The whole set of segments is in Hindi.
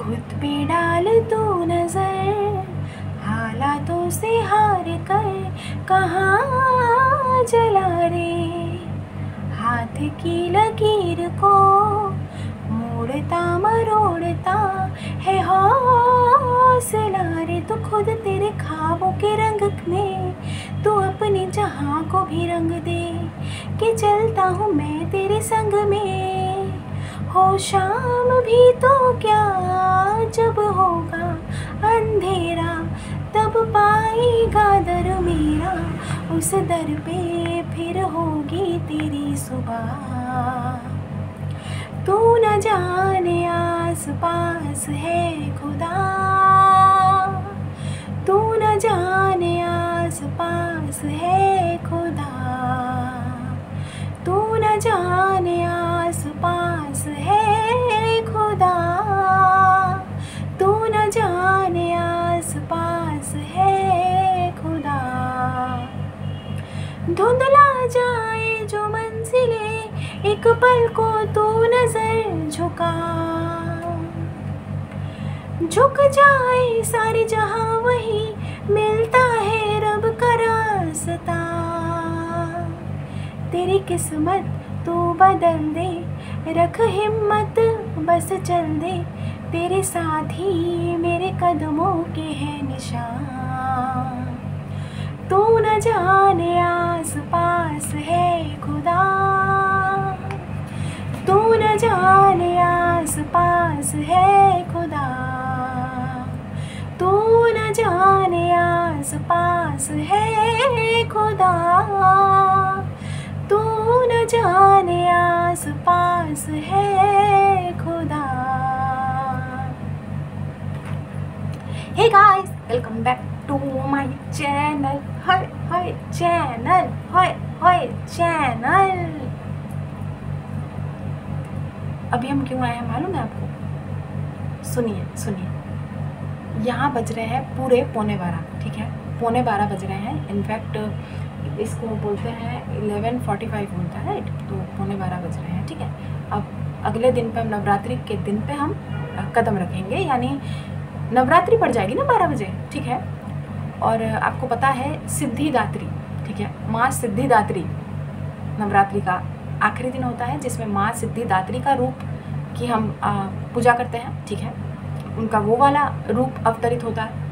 खुद पे डाल तू नजर, हालातों से हार कर कहाँ जला रे। हाथ की लकीर को मोड़ता मरोड़ता है हौसला रे। तो खुद तेरे ख्वाबों के रंग में तू अपने जहां को भी रंग दे, कि चलता हूँ मैं तेरे संग में। हो शाम भी तो क्या, जब होगा अंधेरा तब पाएगा दर मेरा, उस दर पे फिर होगी तेरी सुबह। तू न जाने आस पास है खुदा, तू न जाने आस पास है खुदा, तू न जाने आस पास है खुदा, तू न जाने आस पास है खुदा। धुंधला जाए जो मंजिलें एक पल को तू नजर झुक जाए सारे जहां वही मिलता है रब का रास्ता। तेरी किस्मत तू बदल दे, रख हिम्मत बस चल दे, तेरे साथ ही मेरे कदमों के हैं निशान। तू न जाने आस पास है खुदा, तू न जाने आस पास है खुदा, तू न जाने आस पास है खुदा, तू न जाने आस पास है खुदा। Hey guys, welcome back to my channel. Hi channel, hi channel. अभी हम क्यों आए हैं मालूम है आपको? सुनिए। यहाँ बज रहे हैं पूरे 11:15, ठीक है, 11:15 बज रहे हैं। इनफैक्ट इसको बोलते हैं 11:45 बोलता है, राइट? तो 11:15 बज रहे हैं, ठीक है। अब अगले दिन पे हम नवरात्रि के दिन पे हम कदम रखेंगे, यानी नवरात्रि पड़ जाएगी ना 12 बजे, ठीक है। और आपको पता है सिद्धिदात्री, ठीक है, माँ सिद्धिदात्री नवरात्रि का आखिरी दिन होता है जिसमें माँ सिद्धिदात्री का रूप की हम पूजा करते हैं, ठीक है। उनका वो वाला रूप अवतरित होता है।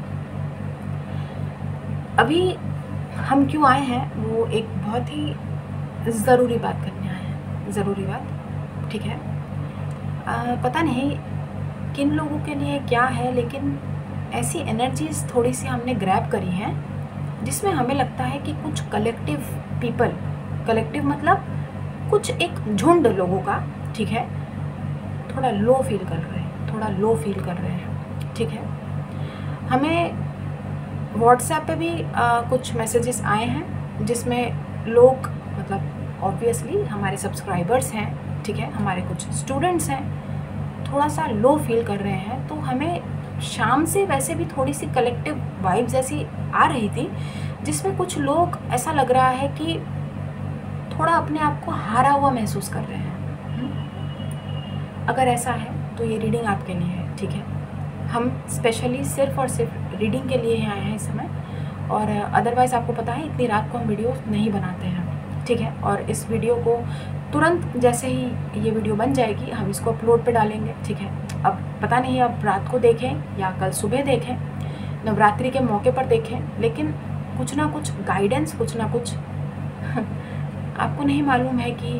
अभी हम क्यों आए हैं वो एक बहुत ही ज़रूरी बात करने आए हैं, ज़रूरी बात, ठीक है। पता नहीं किन लोगों के लिए क्या है, लेकिन ऐसी एनर्जीज थोड़ी सी हमने ग्रैब करी हैं जिसमें हमें लगता है कि कुछ कलेक्टिव पीपल, कलेक्टिव मतलब कुछ एक झुंड लोगों का, ठीक है, थोड़ा लो फील कर रहे हैं, ठीक है। हमें व्हाट्सएप पे भी कुछ मैसेजेस आए हैं जिसमें लोग, मतलब ऑब्वियसली हमारे सब्सक्राइबर्स हैं, ठीक है, हमारे कुछ स्टूडेंट्स हैं, थोड़ा सा लो फील कर रहे हैं। तो हमें शाम से वैसे भी थोड़ी सी कलेक्टिव वाइब्स ऐसी आ रही थी जिसमें कुछ लोग ऐसा लग रहा है कि थोड़ा अपने आप को हारा हुआ महसूस कर रहे हैं। अगर ऐसा है तो ये रीडिंग आपके लिए है, ठीक है। हम स्पेशली सिर्फ और सिर्फ रीडिंग के लिए ही आए हैं इस समय, और अदरवाइज़ आपको पता है इतनी रात को हम वीडियो नहीं बनाते हैं, ठीक है। और इस वीडियो को तुरंत जैसे ही ये वीडियो बन जाएगी हम इसको अपलोड पे डालेंगे, ठीक है। अब पता नहीं अब रात को देखें या कल सुबह देखें, नवरात्रि के मौके पर देखें, लेकिन कुछ ना कुछ गाइडेंस, कुछ ना कुछ आपको नहीं मालूम है कि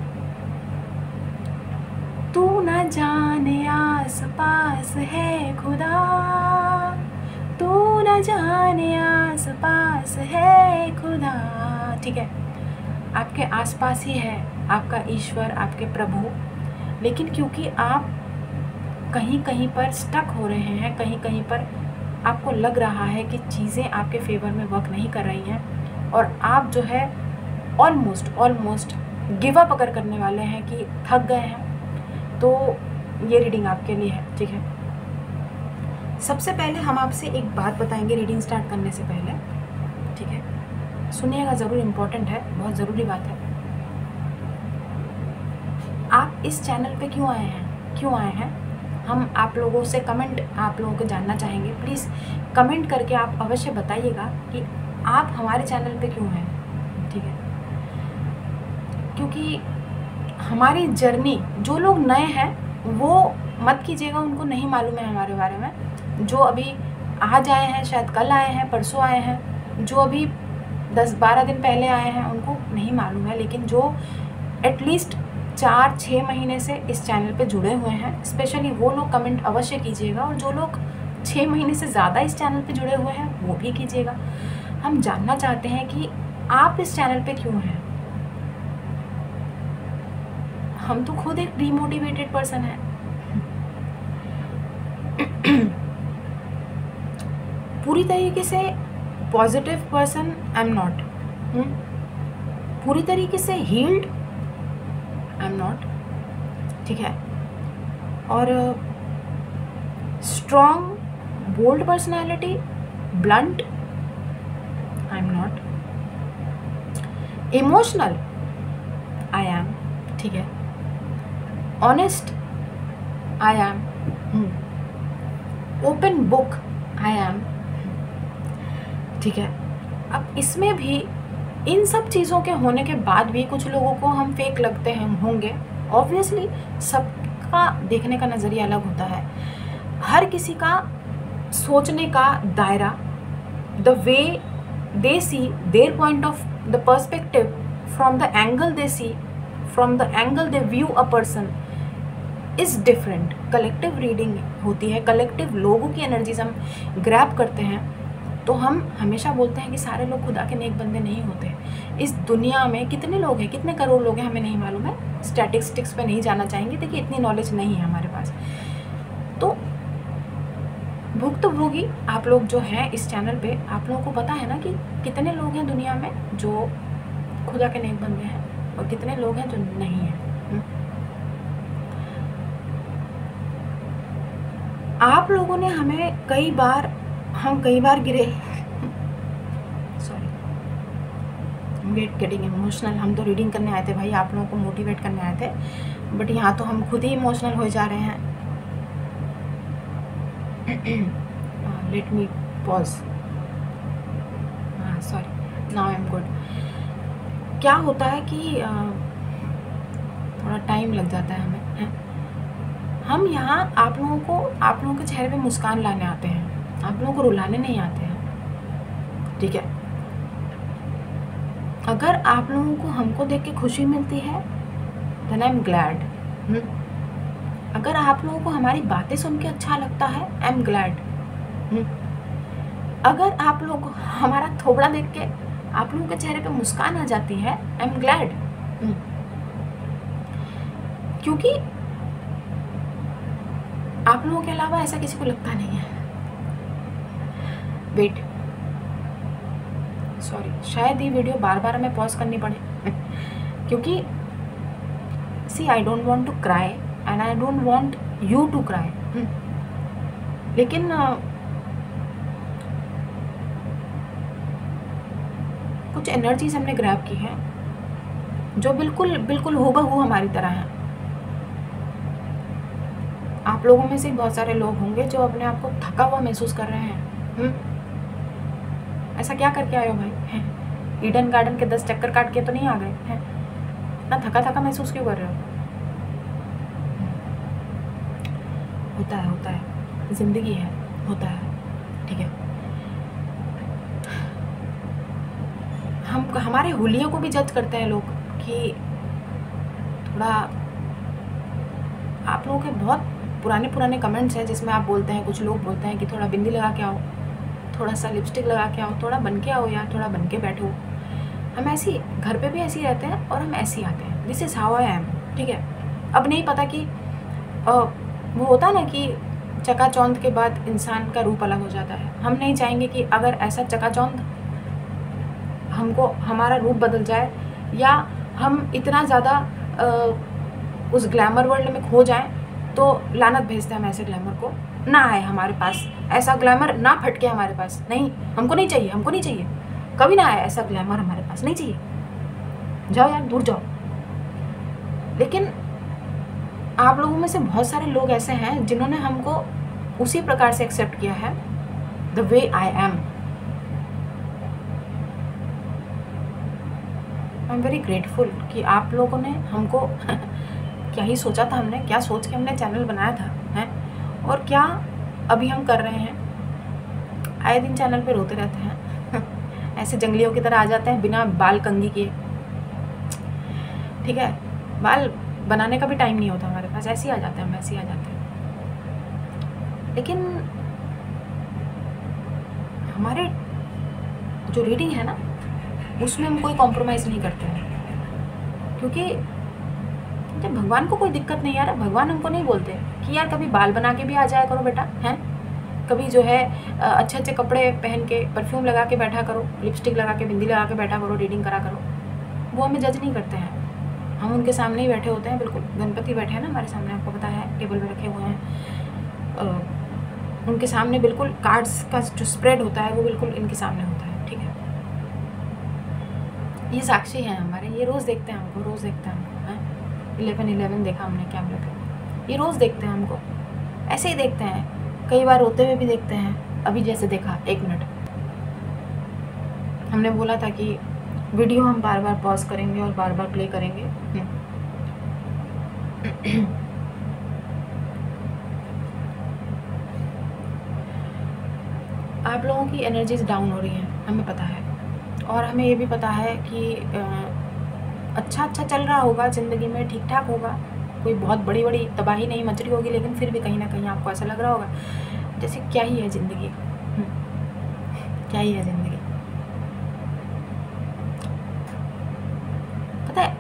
तू न जाने आस पास है खुदा, तू न जाने आस पास है खुदा, ठीक है। आपके आसपास ही है आपका ईश्वर, आपके प्रभु, लेकिन क्योंकि आप कहीं कहीं पर स्टक हो रहे हैं, कहीं कहीं पर आपको लग रहा है कि चीज़ें आपके फेवर में वर्क नहीं कर रही हैं, और आप जो है ऑलमोस्ट गिव अप अगर करने वाले हैं कि थक गए हैं, तो ये रीडिंग आपके लिए है, ठीक है। सबसे पहले हम आपसे एक बात बताएंगे रीडिंग स्टार्ट करने से पहले, ठीक है, सुनिएगा, ज़रूर इम्पोर्टेंट है, बहुत ज़रूरी बात है। आप इस चैनल पे क्यों आए हैं? हम आप लोगों से कमेंट आप लोगों को जानना चाहेंगे। प्लीज़ कमेंट करके आप अवश्य बताइएगा कि आप हमारे चैनल पे क्यों हैं, ठीक है। क्योंकि हमारी जर्नी, जो लोग नए हैं वो मत कीजिएगा, उनको नहीं मालूम है हमारे बारे में। जो अभी आज आए हैं, शायद कल आए हैं, परसों आए हैं, जो अभी 10-12 दिन पहले आए हैं, उनको नहीं मालूम है। लेकिन जो एटलीस्ट 4-6 महीने से इस चैनल पे जुड़े हुए हैं, स्पेशली वो लोग कमेंट अवश्य कीजिएगा। और जो लोग 6 महीने से ज़्यादा इस चैनल पे जुड़े हुए हैं वो भी कीजिएगा। हम जानना चाहते हैं कि आप इस चैनल पे क्यों हैं। हम तो खुद एक डीमोटिवेटेड पर्सन है। पूरी तरीके से positive person I am not, पूरी तरीके से हील्ड आई एम नॉट, ठीक है। और strong bold personality, blunt I am not, emotional I am, ठीक है। Honest I am, open book I am, ठीक है। अब इसमें भी इन सब चीज़ों के होने के बाद भी कुछ लोगों को हम फेक लगते हैं होंगे। ऑब्वियसली सबका देखने का नज़रिया अलग होता है, हर किसी का सोचने का दायरा, the way they see their point of the perspective, from the angle they see, from the angle they view a person is different. Collective reading होती है, कलेक्टिव लोगों की एनर्जीज हम ग्रैब करते हैं। तो हम हमेशा बोलते हैं कि सारे लोग खुदा के नेक बंदे नहीं होते। इस दुनिया में कितने लोग हैं, कितने करोड़ लोग हैं, हमें नहीं मालूम है। स्टैटिस्टिक्स पे नहीं जाना चाहेंगे, देखिए इतनी नॉलेज नहीं है हमारे पास। तो भुक्तभोगी आप लोग जो हैं इस चैनल पे, आप लोगों को पता है ना कि कितने लोग हैं दुनिया में जो खुदा के नेक बंदे हैं और कितने लोग हैं जो नहीं हैं। आप लोगों ने हमें कई बार गिरे, सॉरी गेटिंग इमोशनल। हम तो रीडिंग करने आए थे भाई, आप लोगों को मोटिवेट करने आए थे, बट यहाँ तो हम खुद ही इमोशनल हो जा रहे हैं। लेट मी पॉज, हाँ sorry, now I am good. क्या होता है कि थोड़ा टाइम लग जाता है हमें। हम यहाँ आप लोगों के चेहरे पे मुस्कान लाने आते हैं, आप लोगों को रुलाने नहीं आते हैं, ठीक है। अगर आप लोगों को हमको देख के खुशी मिलती है देन आई एम ग्लैड। अगर आप लोगों को हमारी बातें सुन के अच्छा लगता है आई एम ग्लैड। अगर आप लोगों को हमारा थोबड़ा देख के आप लोगों के चेहरे पे मुस्कान आ जाती है आई एम ग्लैड। क्योंकि आप लोगों के अलावा ऐसा किसी को लगता नहीं है। वेट, सॉरी, शायद ये वीडियो बार बार हमें पॉज करनी पड़े क्योंकि see I don't want to cry and I don't want you to cry. लेकिन कुछ एनर्जीज हमने ग्रैब की हैं जो बिल्कुल हूबहू हमारी तरह हैं। आप लोगों में से बहुत सारे लोग होंगे जो अपने आप को थका हुआ महसूस कर रहे हैं। ऐसा क्या करके आए हो भाई? ईडन गार्डन के 10 चक्कर काट के तो नहीं आ गए हैं? इतना थका महसूस क्यों कर रहे हो? होता है, जिंदगी है, होता है, ठीक है। हम हमारे हुलियों को भी जज करते हैं लोग कि थोड़ा, आप लोगों के बहुत पुराने कमेंट्स हैं जिसमें आप बोलते हैं, कुछ लोग बोलते हैं कि थोड़ा बिंदी लगा के आओ, थोड़ा सा लिपस्टिक लगा के आओ, थोड़ा बन के आओ यार, थोड़ा बन के बैठो। हम ऐसे घर पे भी ऐसे ही रहते हैं और हम ऐसे ही आते हैं। This is how I am, ठीक है। अब नहीं पता कि वो होता है ना कि चकाचौंध के बाद इंसान का रूप अलग हो जाता है। हम नहीं चाहेंगे कि अगर ऐसा चकाचौंध हमको हमारा रूप बदल जाए या हम इतना ज़्यादा उस ग्लैमर वर्ल्ड में खो जाएं तो लानत भेजते हैं हम ऐसे ग्लैमर को, ना आए हमारे पास, ऐसा ग्लैमर ना फटके हमारे पास। नहीं, हमको नहीं चाहिए, कभी ना आए ऐसा ग्लैमर हमारे पास, नहीं चाहिए, जाओ यार, दूर जाओ। लेकिन आप लोगों में से बहुत सारे लोग ऐसे हैं जिन्होंने हमको उसी प्रकार से एक्सेप्ट किया है, the way I am. I am very grateful कि आप लोगों ने हमको क्या ही सोचा था हमने, क्या सोच के हमने चैनल बनाया था हैं, और क्या अभी हम कर रहे हैं। आए दिन चैनल पे रोते रहते हैं ऐसे जंगलियों की तरह आ जाते हैं बिना बाल कंघी किए, ठीक है। बाल बनाने का भी टाइम नहीं होता हमारे पास, ऐसे ही आ जाते हैं, हम ऐसे ही आ जाते हैं। लेकिन हमारे जो रीडिंग है ना, उसमें हम कोई कॉम्प्रोमाइज़ नहीं करते हैं, क्योंकि जब भगवान को कोई दिक्कत नहीं आ रहा, भगवान हमको नहीं बोलते कि यार कभी बाल बना के भी आ जाया करो बेटा, हैं, कभी जो है अच्छे अच्छे कपड़े पहन के, परफ्यूम लगा के बैठा करो, लिपस्टिक लगा के, बिंदी लगा के बैठा करो, रीडिंग करा करो। वो हमें जज नहीं करते हैं, हम उनके सामने ही बैठे होते हैं। बिल्कुल गणपति बैठे हैं ना हमारे सामने, आपको पता है, टेबल पे रखे हुए हैं, उनके सामने बिल्कुल कार्ड्स का जो स्प्रेड होता है वो बिल्कुल इनके सामने होता है, ठीक है। ये साक्षी हैं हमारे, ये रोज़ देखते हैं हमको, रोज़ देखते हैं हमको, हैं। 11/11 देखा हमने कैमरे पे, ये रोज़ देखते हैं हमको, ऐसे ही देखते हैं, कई बार रोते हुए भी देखते हैं। अभी जैसे देखा 1 मिनट, हमने बोला था कि वीडियो हम बार बार पॉज करेंगे और बार बार प्ले करेंगे। आप लोगों की एनर्जीज डाउन हो रही हैं, हमें पता है, और हमें ये भी पता है कि अच्छा चल रहा होगा ज़िंदगी में, ठीक ठाक होगा, कोई बहुत बड़ी बड़ी तबाही नहीं मच रही होगी, लेकिन फिर भी कहीं ना कहीं आपको ऐसा लग रहा होगा जैसे क्या ही है ज़िंदगी, क्या ही है ज़िंदगी। पता है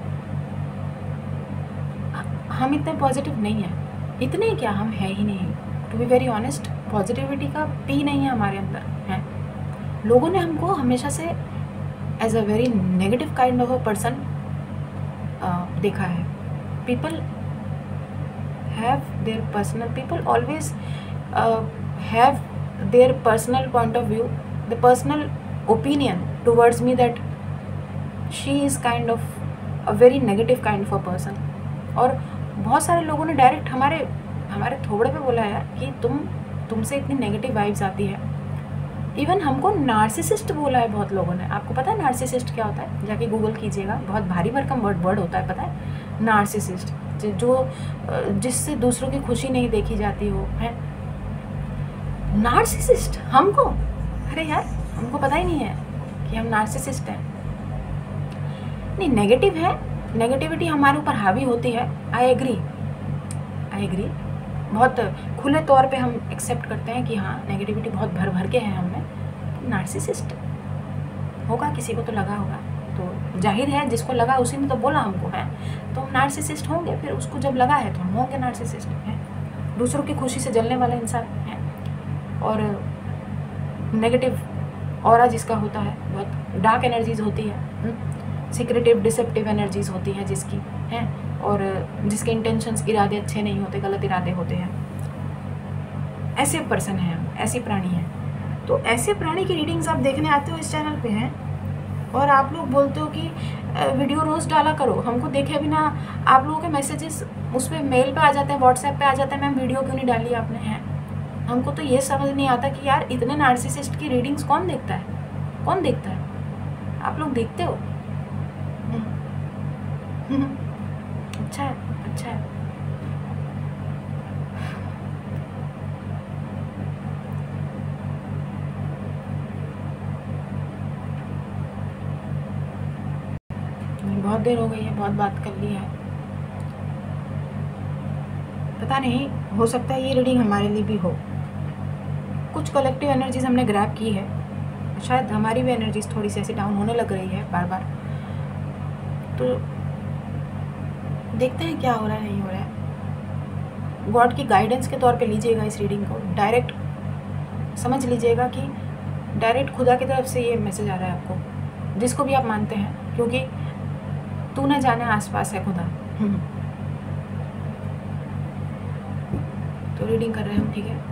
हम इतने पॉजिटिव नहीं हैं, इतने क्या, हम है ही नहीं। To be very honest, positivity का पी नहीं है हमारे अंदर, है। लोगों ने हमको हमेशा से as a very negative kind of a person देखा है। People have their personal, people always have their personal point of view, the personal opinion towards me that she is kind of a very negative kind of a person. और बहुत सारे लोगों ने डायरेक्ट हमारे थोबड़े पे बोला है कि तुमसे इतनी नेगेटिव वाइब्स आती है। इवन हमको नार्सिसिस्ट बोला है बहुत लोगों ने। आपको पता है नार्सिसिस्ट क्या होता है? जाके गूगल कीजिएगा, बहुत भारी भरकम वर्ड होता है, पता है? नार्सिसिस्ट, जो जिससे दूसरों की खुशी नहीं देखी जाती हो, है नार्सिसिस्ट हमको। अरे यार, हमको पता ही नहीं है कि हम नार्सिसिस्ट हैं। नहीं, नेगेटिव है, नेगेटिविटी हमारे ऊपर हावी होती है। आई एग्री, बहुत खुले तौर पे हम एक्सेप्ट करते हैं कि हाँ, नेगेटिविटी बहुत भर के है हमें। नार्सिसिस्ट होगा, किसी को तो लगा होगा, तो जाहिर है जिसको लगा उसी ने तो बोला हमको, है, तो हम नार्सिसिस्ट होंगे। फिर उसको जब लगा है तो हम होंगे नार्सिसिस्ट, हैं। दूसरों की खुशी से जलने वाला इंसान है, और नेगेटिव ऑरा जिसका होता है, बहुत डार्क एनर्जीज होती है, सीक्रेटिव डिसेप्टिव एनर्जीज होती है जिसकी, हैं, और जिसके इंटेंशंस, इरादे अच्छे नहीं होते, गलत इरादे होते हैं। ऐसे पर्सन हैं हम, ऐसी प्राणी हैं। तो ऐसे प्राणी की रीडिंग्स आप देखने आते हो इस चैनल पे हैं, और आप लोग बोलते हो कि वीडियो रोज़ डाला करो। हमको देखे बिना आप लोगों के मैसेजेस उस पर मेल पे आ जाते हैं, व्हाट्सएप पे आ जाते हैं, मैम वीडियो क्यों नहीं डाली आपने, हैं। हमको तो ये समझ नहीं आता कि यार इतने नार्सिसिस्ट की रीडिंग्स कौन देखता है, कौन देखता है? आप लोग देखते हो? अच्छा है, अच्छा है। बहुत देर हो गई है, बहुत बात कर ली है। पता नहीं, हो सकता है ये रीडिंग हमारे लिए भी हो। कुछ कलेक्टिव एनर्जीज हमने ग्रैब की है, शायद हमारी भी एनर्जीज थोड़ी सी ऐसी डाउन होने लग रही है बार बार। तो देखते हैं क्या हो रहा है, नहीं हो रहा है। गॉड की गाइडेंस के तौर पे लीजिएगा इस रीडिंग को, डायरेक्ट समझ लीजिएगा कि डायरेक्ट खुदा की तरफ से ये मैसेज आ रहा है आपको, जिसको भी आप मानते हैं, क्योंकि तू न जाने आसपास है खुदा। तो रीडिंग कर रहे हैं हम, ठीक है।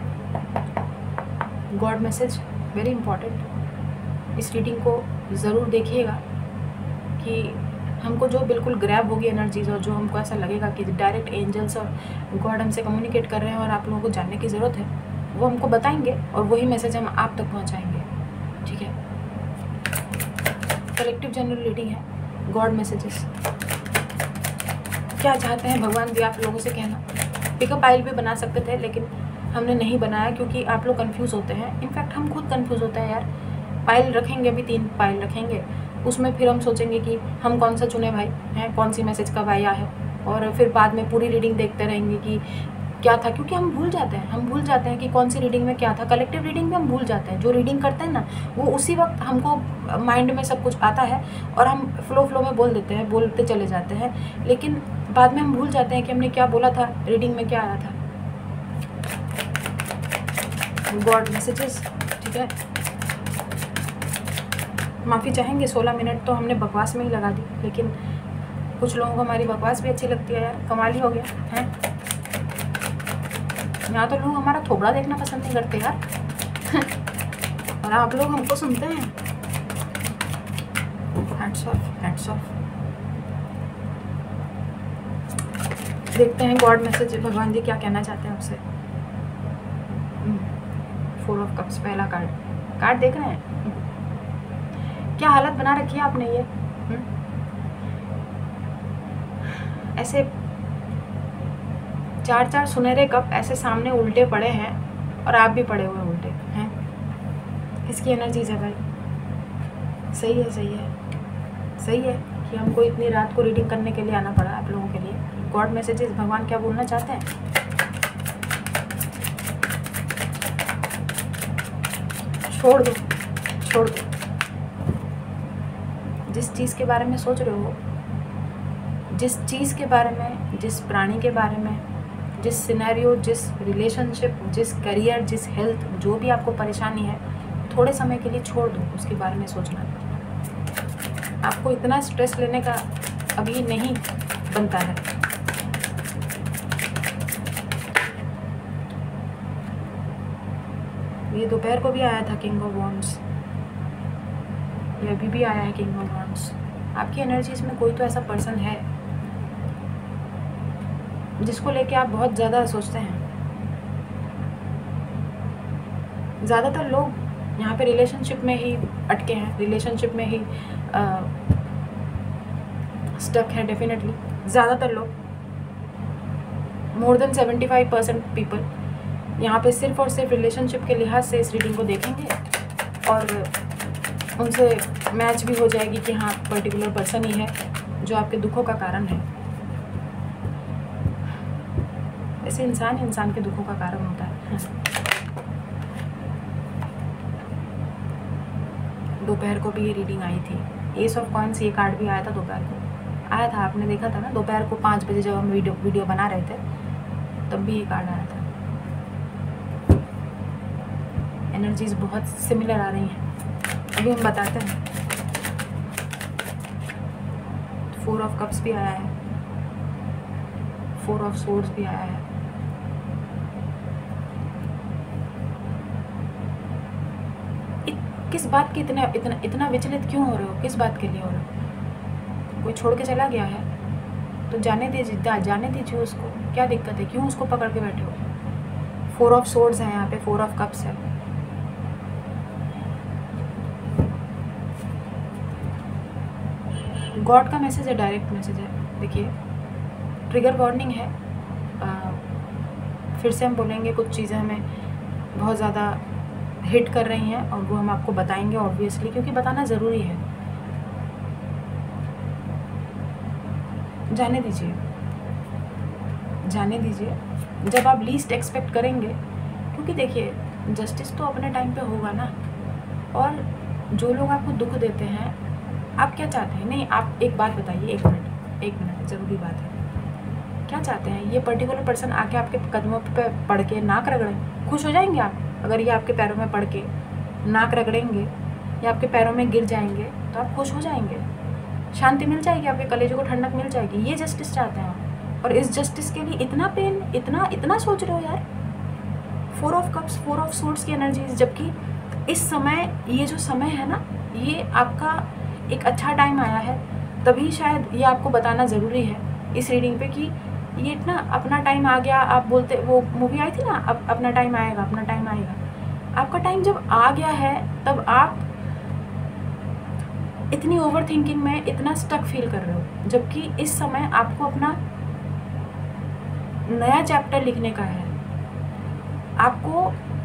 गॉड मैसेज वेरी इंपॉर्टेंट, इस रीडिंग को ज़रूर देखिएगा कि हमको जो बिल्कुल ग्रैब होगी एनर्जीज और जो हमको ऐसा लगेगा कि डायरेक्ट एंजल्स और गॉड हमसे कम्युनिकेट कर रहे हैं और आप लोगों को जानने की ज़रूरत है, वो हमको बताएंगे और वही मैसेज हम आप तक पहुंचाएंगे। ठीक है, कलेक्टिव जनरल रीडिंग है। गॉड मैसेजेस क्या चाहते हैं भगवान भी आप लोगों से कहना। पिकअप आइल भी बना सकते थे लेकिन हमने नहीं बनाया क्योंकि आप लोग कंफ्यूज होते हैं। इनफैक्ट हम खुद कंफ्यूज होते हैं यार। पाइल रखेंगे, अभी 3 पाइल रखेंगे, उसमें फिर हम सोचेंगे कि हम कौन सा चुने भाई, हैं कौन सी मैसेज कब आया है, और फिर बाद में पूरी रीडिंग देखते रहेंगे कि क्या था, क्योंकि हम भूल जाते हैं कि कौन सी रीडिंग में क्या था। कलेक्टिव रीडिंग में हम भूल जाते हैं, जो रीडिंग करते हैं ना वो उसी वक्त हमको माइंड में सब कुछ आता है और हम फ्लो में बोलते चले जाते हैं, लेकिन बाद में हम भूल जाते हैं कि हमने क्या बोला था, रीडिंग में क्या आया था। गॉड मैसेजेस, ठीक है। माफ़ी चाहेंगे, 16 मिनट तो हमने बकवास में ही लगा दी, लेकिन कुछ लोगों को हमारी बकवास भी अच्छी लगती है यार, कमाल ही हो गया है। यहाँ तो लोग हमारा थोबड़ा देखना पसंद नहीं करते यार और आप लोग हमको सुनते हैं। Hats off. देखते हैं गॉड मैसेज भगवान जी क्या कहना चाहते हैं आपसे। 4 ऑफ कप्स, पहला कार्ड देख रहे हैं। क्या हालत बना रखी है आपने ये। ऐसे 4 सुनहरे कप ऐसे सामने उल्टे पड़े हैं और आप भी पड़े हुए उल्टे हैं। इसकी एनर्जीज है भाई। सही है कि हमको इतनी रात को रीडिंग करने के लिए आना पड़ा आप लोगों के लिए। गॉड मैसेजेस, भगवान क्या बोलना चाहते हैं। छोड़ दो। जिस चीज़ के बारे में सोच रहे हो, जिस चीज़ के बारे में, जिस प्राणी के बारे में, जिस सिनेरियो, जिस रिलेशनशिप, जिस करियर, जिस हेल्थ, जो भी आपको परेशानी है, थोड़े समय के लिए छोड़ दो उसके बारे में सोचना। आपको इतना स्ट्रेस लेने का अभी नहीं बनता है। ये दोपहर को भी आया था किंग ऑफ वॉन्ड्स, ये अभी भी आया है किंग ऑफ वॉन्ड्स। आपकी एनर्जीज में कोई तो ऐसा पर्सन है जिसको लेके आप बहुत ज़्यादा सोचते हैं। ज़्यादातर लोग यहाँ पे रिलेशनशिप में ही अटके हैं, रिलेशनशिप में ही स्टक है। डेफिनेटली ज़्यादातर लोग, मोर देन 75% पीपल यहाँ पे सिर्फ और सिर्फ रिलेशनशिप के लिहाज से इस रीडिंग को देखेंगे और उनसे मैच भी हो जाएगी कि हाँ पर्टिकुलर पर्सन ही है जो आपके दुखों का कारण है। ऐसे इंसान के दुखों का कारण होता है। दोपहर को भी ये रीडिंग आई थी। एस ऑफ कॉइन्स, ये कार्ड भी आया था दोपहर को, आया था, आपने देखा था ना दोपहर को 5 बजे जब हम वीडियो बना रहे थे तब भी ये कार्ड आया था। एनर्जीज बहुत सिमिलर आ रही हैं, अभी हम बताते हैं। 4 ऑफ कप्स भी आया है, 4 ऑफ सोर्ड्स भी आया है। किस बात की इतना विचलित क्यों हो रहे हो? किस बात के लिए हो रहे हो? कोई छोड़ के चला गया है तो जाने दीजिए उसको। क्या दिक्कत है? क्यों उसको पकड़ के बैठे हो? 4 ऑफ सोर्ड्स है यहाँ पे, 4 ऑफ कप्स है। गॉड का मैसेज है, डायरेक्ट मैसेज है। देखिए ट्रिगर वार्निंग है। फिर से हम बोलेंगे, कुछ चीज़ें हमें बहुत ज़्यादा हिट कर रही हैं और वो हम आपको बताएंगे ऑब्वियसली, क्योंकि बताना ज़रूरी है। जाने दीजिए जब आप लीस्ट एक्सपेक्ट करेंगे, क्योंकि देखिए जस्टिस तो अपने टाइम पे होगा ना। और जो लोग आपको दुख देते हैं, आप क्या चाहते हैं? नहीं, आप एक बात बताइए, एक मिनट ज़रूरी बात है। क्या चाहते हैं? ये पर्टिकुलर पर्सन आके आपके कदमों पे पड़ के नाक रगड़ें, खुश हो जाएंगे आप? अगर ये आपके पैरों में पड़ के नाक रगड़ेंगे या आपके पैरों में गिर जाएंगे तो आप खुश हो जाएंगे, शांति मिल जाएगी, आपके कलेजे को ठंडक मिल जाएगी। ये जस्टिस चाहते हैं आप, और इस जस्टिस के लिए इतना पेन, इतना सोच रहे हो यार। 4 ऑफ कप्स, 4 ऑफ सोर्ड्स की एनर्जीज, जबकि इस समय, ये जो समय है ना, ये आपका एक अच्छा टाइम आया है तभी शायद ये आपको बताना ज़रूरी है इस रीडिंग पे कि ये ना अपना टाइम आ गया। आप बोलते, वो मूवी आई थी ना, अब अपना टाइम आएगा, अपना टाइम आएगा। आपका टाइम जब आ गया है तब आप इतनी ओवर थिंकिंग में इतना स्टक फील कर रहे हो, जबकि इस समय आपको अपना नया चैप्टर लिखने का है। आपको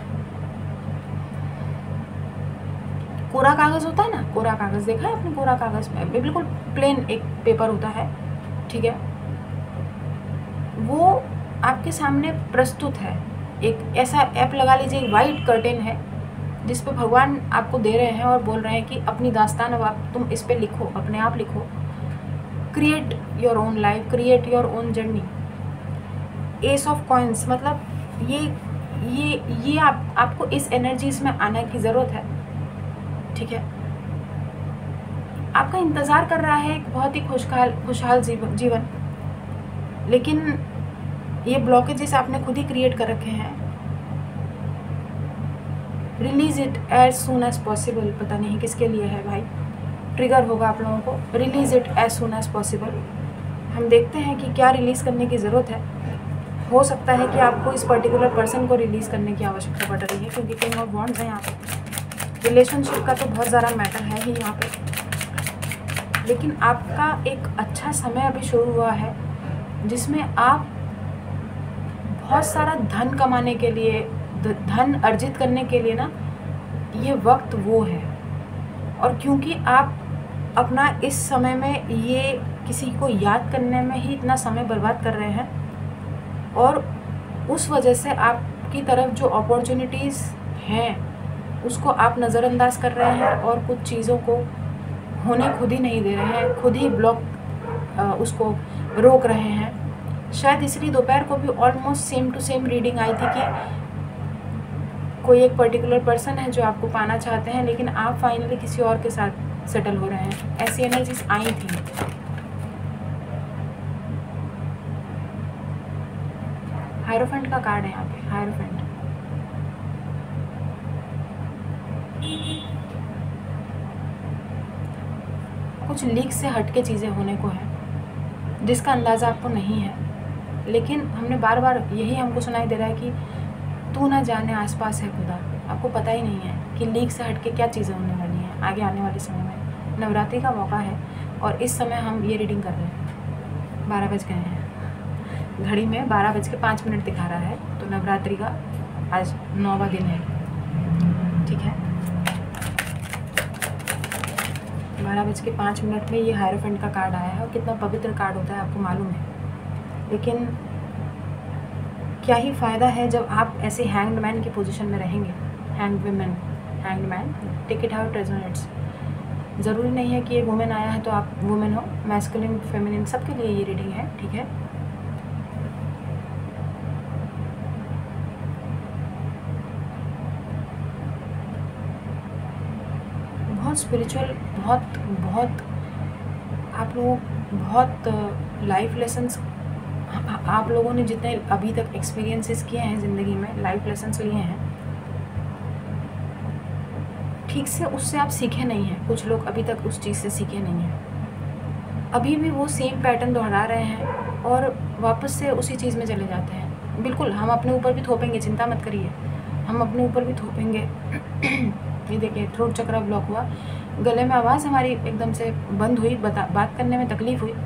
कोरा कागज़ होता है ना, कोरा कागज़ देखा है आपने? कोरा कागज़ में बिल्कुल प्लेन एक पेपर होता है, ठीक है, वो आपके सामने प्रस्तुत है। एक ऐसा ऐप लगा लीजिए, एक वाइट कर्टेन है जिस पे भगवान आपको दे रहे हैं और बोल रहे हैं कि अपनी दास्तान अब आप तुम इस पे लिखो, अपने आप लिखो, create your own life, create your own journey. Ace of coins मतलब ये आपको इस एनर्जीज में आने की ज़रूरत है, ठीक है। आपका इंतज़ार कर रहा है एक बहुत ही खुशहाल जीवन, लेकिन ये ब्लॉकेजेस आपने खुद ही क्रिएट कर रखे हैं। Release it as soon as possible. पता नहीं किसके लिए है भाई, ट्रिगर होगा आप लोगों को। Release it as soon as possible. हम देखते हैं कि क्या रिलीज़ करने की ज़रूरत है। हो सकता है कि आपको इस पर्टिकुलर पर्सन को रिलीज़ करने की आवश्यकता पड़ रही है, क्योंकि किंग ऑफ वॉन्ड्स है यहाँ पे। रिलेशनशिप का तो बहुत ज़्यादा मैटर है ही यहाँ पे, लेकिन आपका एक अच्छा समय अभी शुरू हुआ है जिसमें आप बहुत सारा धन कमाने के लिए, धन अर्जित करने के लिए ना, ये वक्त वो है। और क्योंकि आप अपना इस समय में ये किसी को याद करने में ही इतना समय बर्बाद कर रहे हैं, और उस वजह से आपकी तरफ जो अपॉर्चुनिटीज़ हैं उसको आप नज़रअंदाज कर रहे हैं, और कुछ चीज़ों को होने खुद ही नहीं दे रहे हैं, खुद ही ब्लॉक उसको रोक रहे हैं। शायद इसलिए दोपहर को भी almost same to same reading आई थी कि कोई एक पर्टिकुलर पर्सन है जो आपको पाना चाहते हैं, लेकिन आप फाइनली किसी और के साथ सेटल हो रहे हैं। ऐसी एनर्जीज आई थी। हायरोफेंट का कार्ड है यहाँ पे, हायरोफेंट। कुछ लीक से हटके चीज़ें होने को है जिसका अंदाज़ा आपको नहीं है, लेकिन हमने बार बार यही हमको सुनाई दे रहा है कि तू ना जाने आसपास है खुदा। आपको पता ही नहीं है कि लीक से हटके क्या चीज़ें होने वाली हैं आगे आने वाले समय में। नवरात्रि का मौका है और इस समय हम ये रीडिंग कर रहे हैं। 12 बज गए हैं, घड़ी में 12:05 दिखा रहा है, तो नवरात्रि का आज 9वां दिन है, ठीक है। 12:05 में ये हायरोफेंट का कार्ड आया है, और कितना पवित्र कार्ड होता है आपको मालूम है। लेकिन क्या ही फ़ायदा है जब आप ऐसे हैंग्ड मैन की पोजीशन में रहेंगे। Hanged women, hanged man, take it out resonates. ज़रूरी नहीं है कि ये वुमेन आया है तो आप वुमेन हो, मैस्कुलिन फेमिनिन सबके लिए ये रीडिंग है, ठीक है। बहुत स्पिरिचुअल, बहुत आप लोग बहुत लाइफ लेसन्स, आप लोगों ने जितने अभी तक एक्सपीरियंसेस किए हैं ज़िंदगी में, लाइफ लेसन्स लिए हैं, ठीक से उससे आप सीखे नहीं हैं। कुछ लोग अभी तक उस चीज़ से सीखे नहीं हैं, अभी भी वो सेम पैटर्न दोहरा रहे हैं और वापस से उसी चीज़ में चले जाते हैं। बिल्कुल, हम अपने ऊपर भी थोपेंगे, चिंता मत करिए, हम अपने ऊपर भी थोपेंगे। ये देखिए, थ्रोट चक्र ब्लॉक हुआ, गले में आवाज़ हमारी एकदम से बंद हुई, बात करने में तकलीफ़ हुई।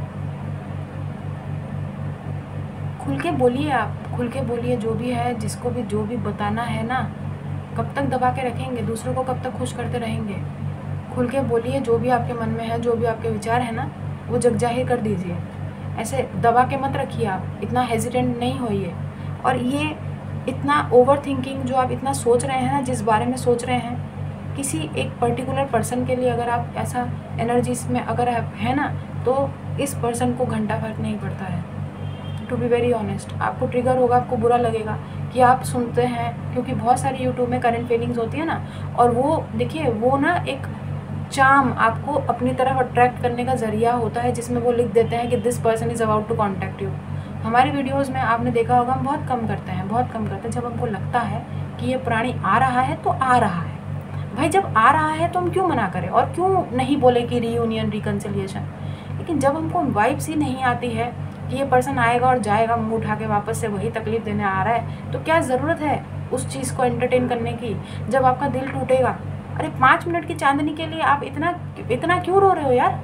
खुल के बोलिए, आप खुल के बोलिए, जो भी है, जिसको भी जो भी बताना है ना। कब तक दबा के रखेंगे, दूसरों को कब तक खुश करते रहेंगे। खुल के बोलिए, जो भी आपके मन में है, जो भी आपके विचार है ना, वो जग जाहिर कर दीजिए। ऐसे दबा के मत रखिए, आप इतना हेजिटेंट नहीं होइए। और ये इतना ओवर थिंकिंग जो आप इतना सोच रहे हैं ना, जिस बारे में सोच रहे हैं, किसी एक पर्टिकुलर पर्सन के लिए अगर आप ऐसा एनर्जीज में अगर आप हैं ना, तो इस पर्सन को घंटा फर्क नहीं पड़ता है। टू बी वेरी ऑनेस्ट, आपको ट्रिगर होगा, आपको बुरा लगेगा कि आप सुनते हैं, क्योंकि बहुत सारी यूट्यूब में करंट फीलिंग्स होती है ना, और वो देखिए, वो ना एक चार्म आपको अपनी तरफ अट्रैक्ट करने का ज़रिया होता है, जिसमें वो लिख देते हैं कि this person is about to contact you. हमारी वीडियोज़ में आपने देखा होगा, हम बहुत कम करते हैं, बहुत कम करते हैं। जब हमको लगता है कि ये प्राणी आ रहा है तो आ रहा है भाई, जब आ रहा है तो हम क्यों मना करें, और क्यों नहीं बोले कि रीयूनियन, रिकन्सिलिएशन। लेकिन जब हमको वाइब्स ही नहीं आती है कि ये पर्सन आएगा और जाएगा, मुंह उठा के वापस से वही तकलीफ देने आ रहा है, तो क्या ज़रूरत है उस चीज़ को एंटरटेन करने की जब आपका दिल टूटेगा। अरे 5 मिनट की चांदनी के लिए आप इतना क्यों रो रहे हो यार।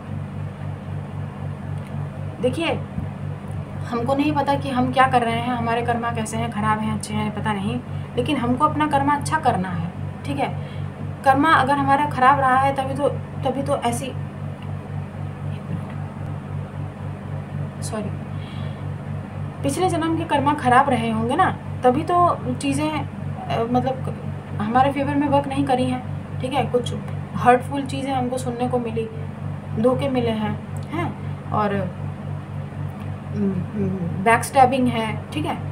देखिए, हमको नहीं पता कि हम क्या कर रहे हैं, हमारे कर्मा कैसे हैं, खराब हैं, अच्छे हैं, पता नहीं, लेकिन हमको अपना कर्मा अच्छा करना है, ठीक है। कर्मा अगर हमारा खराब रहा है तभी तो ऐसी सॉरी पिछले जन्म के कर्मा खराब रहे होंगे ना, तभी तो चीज़ें मतलब हमारे फेवर में वर्क नहीं करी हैं, ठीक है। कुछ हर्टफुल चीज़ें हमको सुनने को मिली, धोखे मिले हैं और बैक स्टैबिंग है, ठीक है।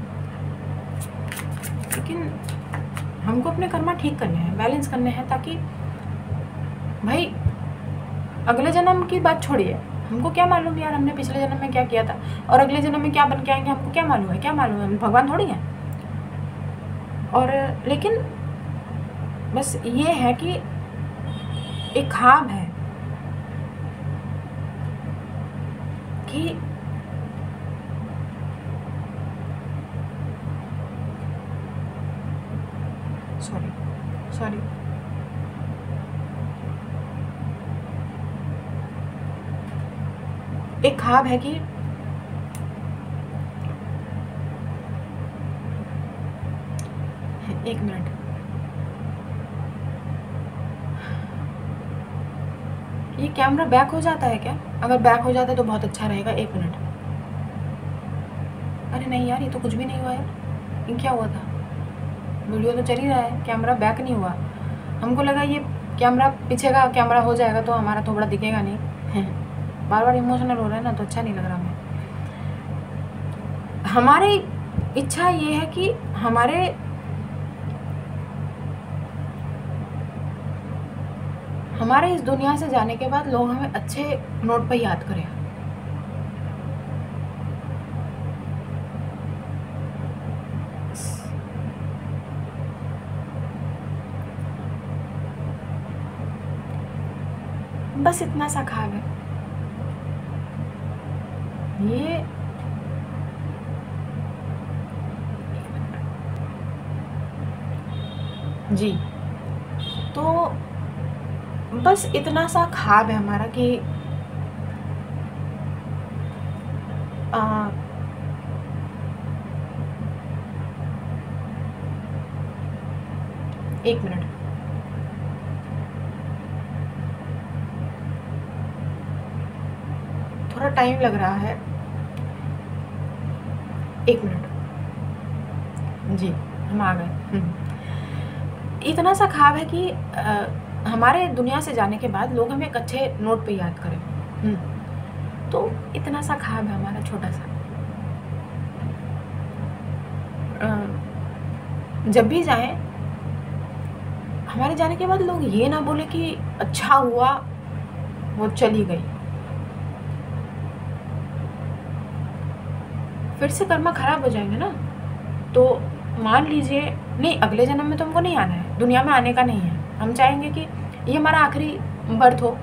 लेकिन हमको अपने कर्मा ठीक करने हैं, बैलेंस करने हैं, ताकि भाई अगले जन्म की बात छोड़िए, हमको क्या मालूम यार हमने पिछले जन्म में क्या किया था और अगले जन्म में क्या बन के आएंगे, हमको क्या मालूम है, हम भगवान थोड़ी हैं। और लेकिन बस ये है कि एक ख्वाब है कि सॉरी एक ख्वाब है कि एक मिनट, ये कैमरा बैक हो जाता है क्या? अगर बैक हो जाता है तो बहुत अच्छा रहेगा। 1 मिनट। अरे नहीं यार, ये तो कुछ भी नहीं हुआ यार, ये क्या हुआ था? वीडियो तो चल ही रहा है, कैमरा बैक नहीं हुआ। हमको लगा ये कैमरा पीछे का कैमरा हो जाएगा तो हमारा थोड़ा दिखेगा नहीं। बार बार इमोशनल हो रहा है ना, तो अच्छा नहीं लग रहा हमें। हमारी इच्छा ये है कि हमारे इस दुनिया से जाने के बाद लोग हमें अच्छे नोट पर याद करें। बस इतना सा ख्वाब है ये। जी, तो बस इतना सा ख्वाब है हमारा कि एक मिनट, थोड़ा टाइम लग रहा है। 1 मिनट। जी, हम आ गए। इतना सा ख्वाब है कि हमारे दुनिया से जाने के बाद लोग हमें एक अच्छे नोट पे याद करें। तो इतना सा ख्वाब है हमारा, छोटा सा। जब भी जाएं, हमारे जाने के बाद लोग ये ना बोले कि अच्छा हुआ वो चली गई, फिर से कर्मा खराब हो जाएंगे ना। तो मान लीजिए, नहीं, अगले जन्म में तो हमको नहीं आना है, दुनिया में आने का नहीं है। हम चाहेंगे कि ये हमारा आखिरी बर्थ हो।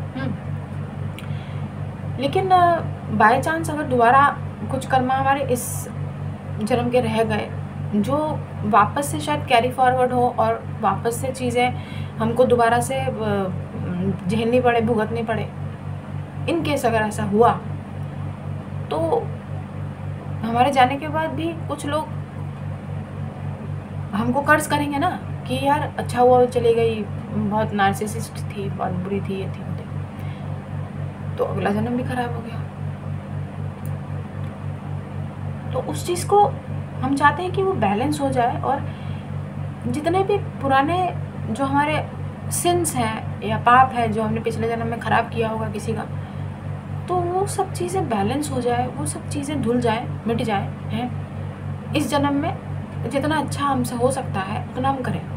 लेकिन बाय चांस अगर दोबारा कुछ कर्मा हमारे इस जन्म के रह गए, जो वापस से शायद कैरी फॉरवर्ड हो और वापस से चीज़ें हमको दोबारा से झेलनी पड़े, भुगतनी पड़े, इन केस अगर ऐसा हुआ तो हमारे जाने के बाद भी कुछ लोग हमको कर्ज करेंगे ना कि यार अच्छा हुआ वो चली गई, बहुत नार्सिसिस्ट थी, बहुत बुरी थी, ये थी, वो थी। तो अगला जन्म भी खराब हो गया। तो उस चीज़ को हम चाहते हैं कि वो बैलेंस हो जाए, और जितने भी पुराने जो हमारे सिंस हैं या पाप है जो हमने पिछले जन्म में ख़राब किया होगा किसी का, तो वो सब चीज़ें बैलेंस हो जाए, वो सब चीज़ें धुल जाए, मिट जाए हैं। इस जन्म में जितना अच्छा हमसे हो सकता है उतना हम करें।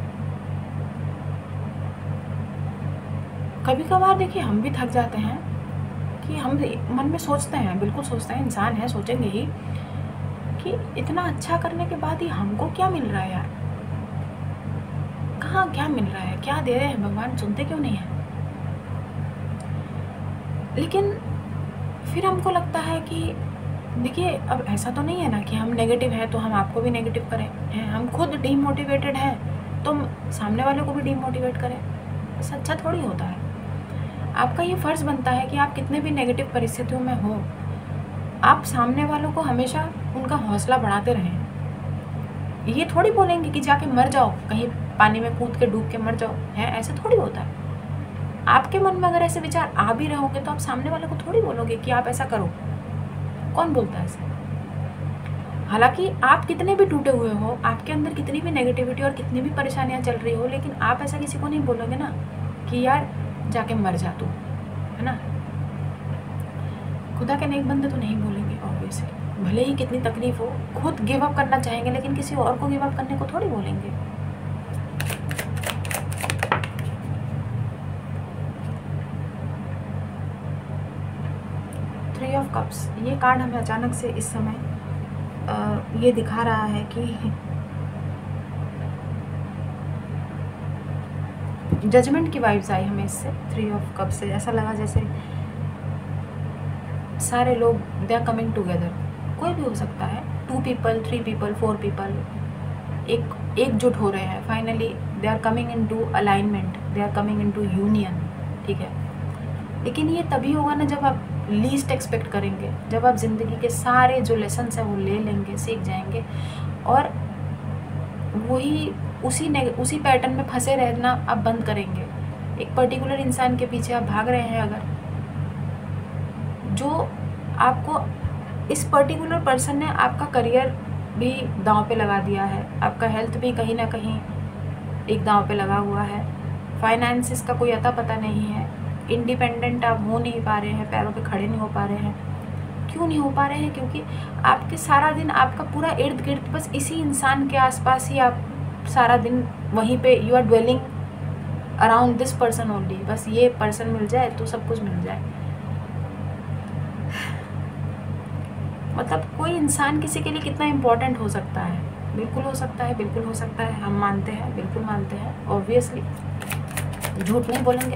कभी कभार देखिए हम भी थक जाते हैं कि हम मन में सोचते हैं, बिल्कुल सोचते हैं, इंसान है, सोचेंगे ही कि इतना अच्छा करने के बाद ही हमको क्या मिल रहा है यार, कहाँ क्या मिल रहा है, क्या दे रहे हैं भगवान, सुनते क्यों नहीं है। लेकिन फिर हमको लगता है कि देखिए अब ऐसा तो नहीं है ना कि हम नेगेटिव हैं तो हम आपको भी नेगेटिव करें, हैं हम खुद डीमोटिवेटेड हैं तो हम सामने वाले को भी डीमोटिवेट करें, ऐसा अच्छा थोड़ी होता है। आपका ये फ़र्ज़ बनता है कि आप कितने भी नेगेटिव परिस्थितियों में हो, आप सामने वालों को हमेशा उनका हौसला बढ़ाते रहें। ये थोड़ी बोलेंगे कि जाके मर जाओ, कहीं पानी में कूद के डूब के मर जाओ, है ऐसे थोड़ी होता है। आपके मन में अगर ऐसे विचार आ भी रहे होंगे तो आप सामने वाले को थोड़ी बोलोगे कि आप ऐसा करो, कौन बोलता है ऐसे? हालांकि आप कितने भी टूटे हुए हो, आपके अंदर कितनी भी नेगेटिविटी और कितनी भी परेशानियां चल रही हो, लेकिन आप ऐसा किसी को नहीं बोलोगे ना कि यार जाके मर जा तू, है ना। खुदा के नेक बंदे तो नहीं बोलेंगे ऑब्वियसली, भले ही कितनी तकलीफ हो, खुद गिव अप करना चाहेंगे लेकिन किसी और को गिव अप करने को थोड़ी बोलेंगे। थ्री ऑफ कप्स, ये कार्ड हमें अचानक से इस समय ये दिखा रहा है कि जजमेंट की वाइब्स आई हमें इससे। थ्री ऑफ कप से ऐसा लगा जैसे सारे लोग दे आर कमिंग टुगेदर, कोई भी हो सकता है, 2 पीपल 3 पीपल 4 पीपल एकजुट हो रहे हैं। Finally they are coming into alignment, they are coming into union, ठीक है। लेकिन ये तभी होगा ना जब आप लीस्ट एक्सपेक्ट करेंगे, जब आप ज़िंदगी के सारे जो लेसन्स हैं वो ले लेंगे, सीख जाएंगे और वही उसी पैटर्न में फंसे रहना आप बंद करेंगे। एक पर्टिकुलर इंसान के पीछे आप भाग रहे हैं अगर, जो आपको इस पर्टिकुलर पर्सन ने आपका करियर भी दांव पे लगा दिया है, आपका हेल्थ भी कहीं ना कहीं एक दांव पे लगा हुआ है, फाइनेंसिस का कोई अता पता नहीं है, इंडिपेंडेंट आप हो नहीं पा रहे हैं, पैरों पे खड़े नहीं हो पा रहे हैं। क्यों नहीं हो पा रहे हैं? क्योंकि आपके सारा दिन, आपका पूरा इर्द गिर्द बस इसी इंसान के आसपास ही आप सारा दिन वहीं पे, you are dwelling around this person only. बस ये पर्सन मिल जाए तो सब कुछ मिल जाए। मतलब कोई इंसान किसी के लिए कितना इम्पोर्टेंट हो सकता है? बिल्कुल हो सकता है, बिल्कुल हो सकता है, हम मानते हैं, बिल्कुल मानते हैं, ऑब्वियसली झूठ नहीं बोलेंगे।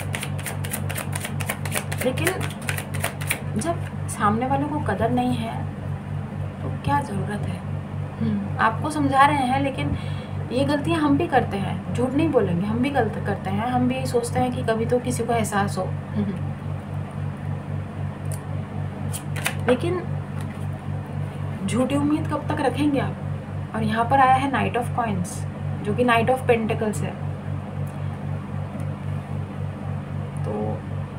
लेकिन जब सामने वालों को कदर नहीं है तो क्या ज़रूरत है? आपको समझा रहे हैं लेकिन ये गलतियां हम भी करते हैं, झूठ नहीं बोलेंगे, हम भी गलत करते हैं, हम भी सोचते हैं कि कभी तो किसी को एहसास हो। लेकिन झूठी उम्मीद कब तक रखेंगे आप? और यहाँ पर आया है नाइट ऑफ कॉइन्स, जो कि नाइट ऑफ पेंटिकल्स है। तो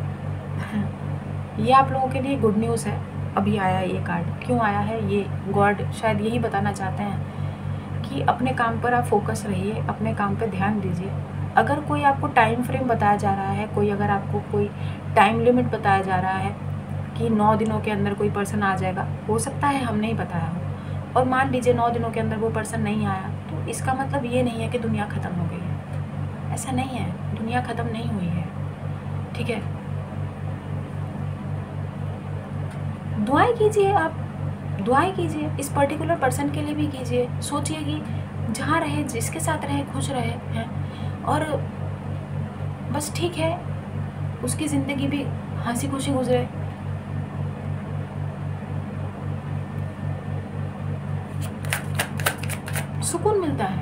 ये आप लोगों के लिए गुड न्यूज़ है। अभी आया ये कार्ड, क्यों आया है? ये गॉड शायद यही बताना चाहते हैं कि अपने काम पर आप फोकस रहिए, अपने काम पर ध्यान दीजिए। अगर कोई आपको टाइम फ्रेम बताया जा रहा है, अगर आपको कोई टाइम लिमिट बताया जा रहा है कि 9 दिनों के अंदर कोई पर्सन आ जाएगा, हो सकता है हम नहीं बताया हो, और मान लीजिए 9 दिनों के अंदर वो पर्सन नहीं आया, तो इसका मतलब ये नहीं है कि दुनिया ख़त्म हो गई है। ऐसा नहीं है, दुनिया ख़त्म नहीं हुई है, ठीक है। दुआएं कीजिए, आप दुआएं कीजिए, इस पर्टिकुलर पर्सन के लिए भी कीजिए। सोचिए कि जहाँ रहे, जिसके साथ रहे, खुश रहे हैं, और बस ठीक है, उसकी ज़िंदगी भी हंसी खुशी गुजरे। सुकून मिलता है।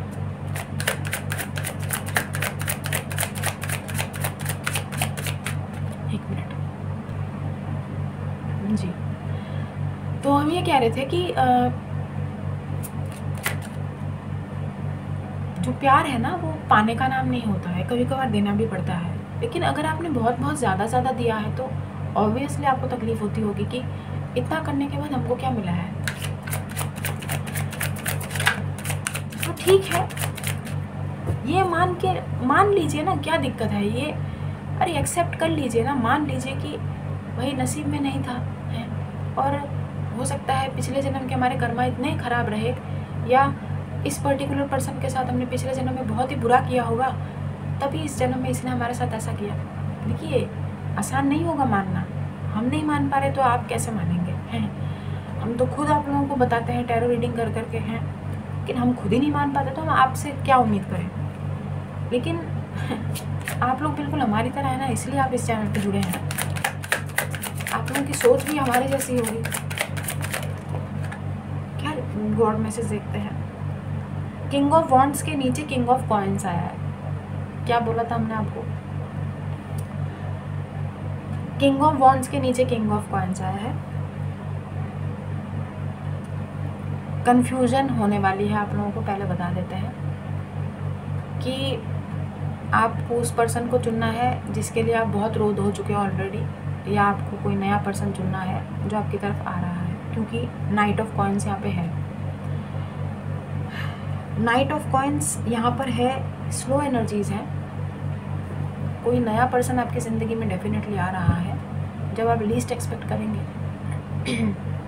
एक मिनट जी, तो हम ये कह रहे थे कि जो प्यार है ना, वो पाने का नाम नहीं होता है, कभी कभार देना भी पड़ता है। लेकिन अगर आपने बहुत बहुत ज़्यादा दिया है तो ऑब्वियसली आपको तकलीफ़ होती होगी कि इतना करने के बाद हमको क्या मिला है। तो ठीक है, ये मान लीजिए ना, क्या दिक्कत है ये? अरे एक्सेप्ट कर लीजिए ना, मान लीजिए कि वही नसीब में नहीं था है, और हो सकता है पिछले जन्म के हमारे कर्मा इतने ख़राब रहे, या इस पर्टिकुलर पर्सन के साथ हमने पिछले जन्म में बहुत ही बुरा किया होगा, तभी इस जन्म में इसने हमारे साथ ऐसा किया। देखिए, आसान नहीं होगा मानना, हम नहीं मान पा रहे तो आप कैसे मानेंगे हैं? हम तो खुद आप लोगों को बताते हैं टैरो रीडिंग कर करके हैं, लेकिन हम खुद ही नहीं मान पाते तो हम आपसे क्या उम्मीद करें? लेकिन आप लोग बिल्कुल हमारी तरह है ना, इसलिए आप इस चैनल पे जुड़े हैं। आप तो उनकी सोच भी हमारे जैसी होगी। क्या गॉड मैसेज देखते हैं। किंग ऑफ वॉन्ड्स के नीचे किंग ऑफ कॉइन्स आया है। क्या बोला था हमने आपको? किंग ऑफ वॉन्ड्स के नीचे किंग ऑफ कॉइन्स आया है। कंफ्यूजन होने वाली है आप लोगों को, पहले बता देते हैं कि आपको उस पर्सन को चुनना है जिसके लिए आप बहुत रोध हो चुके हो ऑलरेडी, या आपको कोई नया पर्सन चुनना है जो आपकी तरफ आ रहा है, क्योंकि नाइट ऑफ कॉइन्स यहाँ पे है। नाइट ऑफ कॉइन्स यहाँ पर है, स्लो एनर्जीज हैं। कोई नया पर्सन आपकी ज़िंदगी में डेफिनेटली आ रहा है जब आप लीस्ट एक्सपेक्ट करेंगे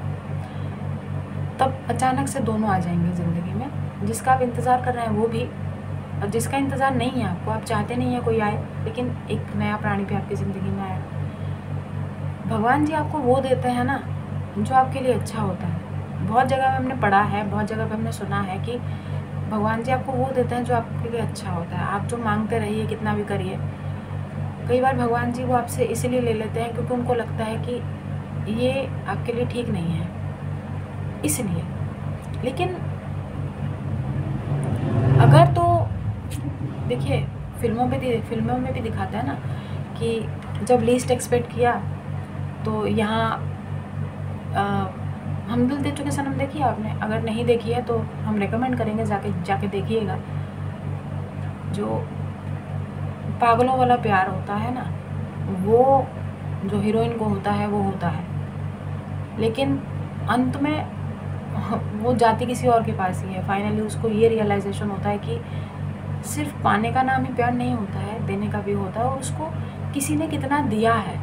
तब अचानक से दोनों आ जाएंगे ज़िंदगी में। जिसका आप इंतज़ार कर रहे हैं वो भी, और जिसका इंतज़ार नहीं है आपको, आप चाहते नहीं है कोई आए, लेकिन एक नया प्राणी भी आपकी ज़िंदगी में आए। भगवान जी आपको वो देते हैं ना जो आपके लिए अच्छा होता है। बहुत जगह पे हमने पढ़ा है, बहुत जगह पे हमने सुना है कि भगवान जी आपको वो देते हैं जो आपके लिए अच्छा होता है। आप जो मांगते रहिए, कितना भी करिए, कई बार भगवान जी वो आपसे इसलिए ले लेते हैं क्योंकि उनको लगता है कि ये आपके लिए ठीक नहीं है, इसलिए। लेकिन अगर तो देखिए, फिल्मों में भी दिखाता है ना कि जब लीस्ट एक्सपेक्ट किया तो यहाँ हम दिल दे चुके सनम देखी है आपने? अगर नहीं देखी है तो हम रेकमेंड करेंगे, जाके देखिएगा। जो पागलों वाला प्यार होता है ना, वो जो हीरोइन को होता है वो होता है, लेकिन अंत में वो जाती किसी और के पास ही है। फाइनली उसको ये रियलाइजेशन होता है कि सिर्फ पाने का नाम ही प्यार नहीं होता है, देने का भी होता है, और उसको किसी ने कितना दिया है।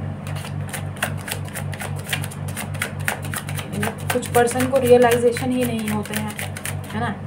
कुछ पर्सन को रियलाइजेशन ही नहीं होते हैं, है ना।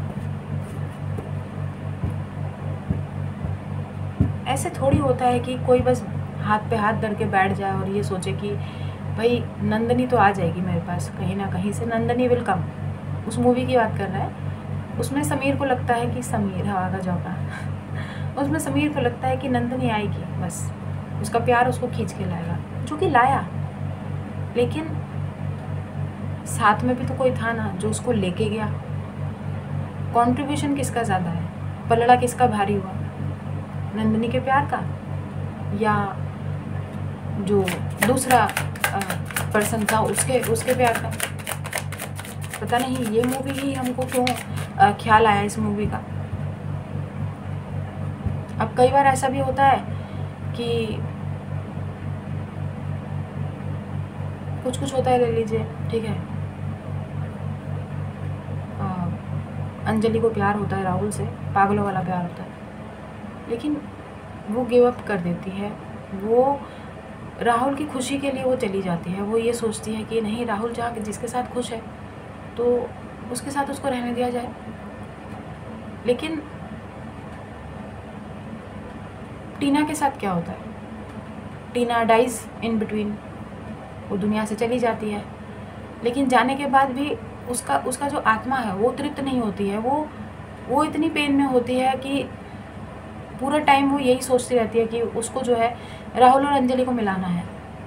ऐसे थोड़ी होता है कि कोई बस हाथ पे हाथ धर के बैठ जाए और ये सोचे कि भाई नंदनी तो आ जाएगी मेरे पास, कहीं ना कहीं से नंदनी विल कम। उस मूवी की बात कर रहा है, उसमें समीर को लगता है कि समीर हवा का झोंका उसमें समीर को लगता है कि नंदनी आएगी, बस उसका प्यार उसको खींच के लाएगा, जो कि लाया। लेकिन साथ में भी तो कोई था ना जो उसको लेके गया। कंट्रीब्यूशन किसका ज़्यादा है? पलड़ा किसका भारी हुआ? नंदनी के प्यार का, या जो दूसरा पर्सन था उसके प्यार का? पता नहीं ये मूवी ही हमको क्यों ख्याल आया इस मूवी का। अब कई बार ऐसा भी होता है कि कुछ होता है, ले लीजिए, ठीक है, अंजलि को प्यार होता है राहुल से, पागलों वाला प्यार होता है, लेकिन वो गिव अप कर देती है। वो राहुल की खुशी के लिए वो चली जाती है। वो ये सोचती है कि नहीं, राहुल जहाँ जिसके साथ खुश है तो उसके साथ उसको रहने दिया जाए। लेकिन टीना के साथ क्या होता है? टीना डाइज इन बिटवीन, वो दुनिया से चली जाती है, लेकिन जाने के बाद भी उसका जो आत्मा है वो तृप्त नहीं होती है। वो इतनी पेन में होती है कि पूरा टाइम वो यही सोचती रहती है कि उसको जो है राहुल और अंजलि को मिलाना है।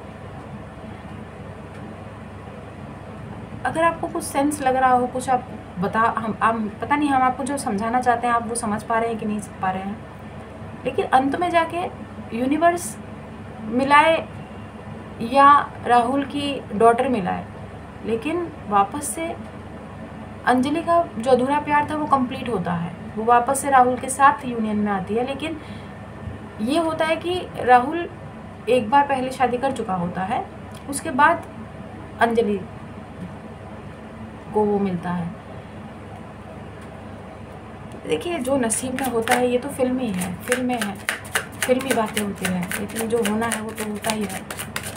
अगर आपको कुछ सेंस लग रहा हो, कुछ आप पता नहीं हम आपको जो समझाना चाहते हैं आप वो समझ पा रहे हैं कि नहीं समझ पा रहे हैं, लेकिन अंत में जाके यूनिवर्स मिलाए या राहुल की डॉटर मिलाए, लेकिन वापस से अंजलि का जो अधूरा प्यार था वो कंप्लीट होता है। वो वापस से राहुल के साथ यूनियन में आती है। लेकिन ये होता है कि राहुल एक बार पहले शादी कर चुका होता है, उसके बाद अंजलि को वो मिलता है। देखिए, जो नसीब में होता है ये तो फिल्मी है, फिल्मी बातें होती हैं, लेकिन जो होना है वो तो होता ही है।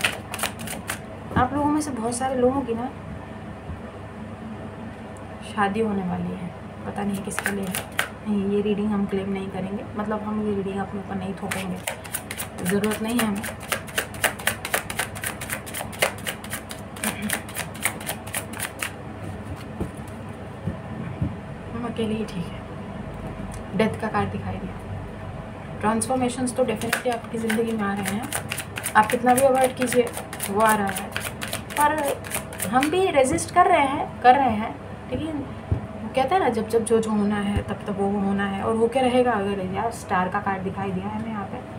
आप लोगों में से बहुत सारे लोगों की ना शादी होने वाली है, पता नहीं किसके लिए है। नहीं, ये रीडिंग हम क्लेम नहीं करेंगे, मतलब हम ये रीडिंग अपने ऊपर नहीं थोपेंगे, ज़रूरत नहीं है हमें। हम अकेले ही ठीक है। डेथ का कार्ड दिखाई दिया। ट्रांसफॉर्मेशंस तो डेफिनेटली आपकी ज़िंदगी में आ रहे हैं। आप कितना भी अवॉइड कीजिए वो आ रहा है। पर हम भी रेजिस्ट कर रहे हैं, लेकिन कहते हैं ना जब जब जो जो होना है तब तब वो होना है और होके रहेगा। अगर यार स्टार का कार्ड दिखाई दिया है हमें यहाँ पे,